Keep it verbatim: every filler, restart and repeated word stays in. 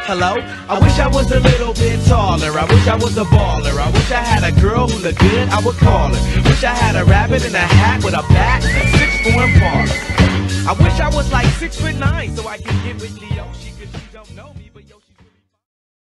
Hello? I wish I was a little bit taller. I wish I was a baller. I wish I had a girl who looked good, I would call her. Wish I had a rabbit in a hat with a bat and a six-form parlor. I wish I was like six foot nine so I could get with Leo. She could, she don't know me, but yo.